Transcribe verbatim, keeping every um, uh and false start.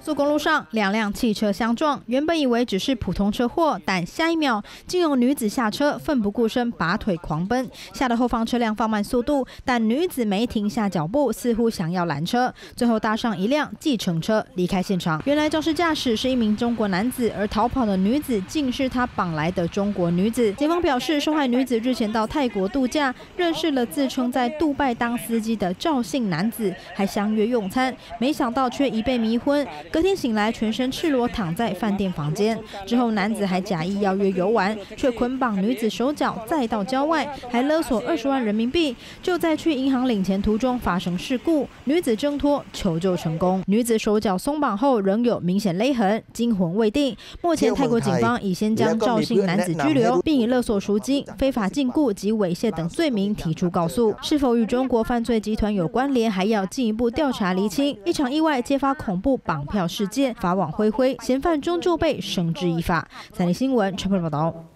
速公路上，两辆汽车相撞，原本以为只是普通车祸，但下一秒竟有女子下车，奋不顾身拔腿狂奔，吓得后方车辆放慢速度，但女子没停下脚步，似乎想要拦车，最后搭上一辆计程车离开现场。原来肇事驾驶是一名中国男子，而逃跑的女子竟是他绑来的中国女子。警方表示，受害女子日前到泰国度假，认识了自称在杜拜当司机的赵姓男子，还相约用餐，没想到却一被迷昏。隔天醒来，全身赤裸躺在饭店房间。之后，男子还假意邀约游玩，却捆绑女子手脚，再到郊外，还勒索二十万人民币。就在去银行领钱途中发生事故，女子挣脱，求救成功。女子手脚松绑后仍有明显勒痕，惊魂未定。目前，泰国警方已先将赵姓男子拘留，并以勒索赎金、非法禁锢及猥亵等罪名提出告诉。是否与中国犯罪集团有关联，还要进一步调查厘清。一场意外揭发恐怖绑票事件，法网恢恢，嫌犯终究被绳之以法。三立新闻陈鹏报道。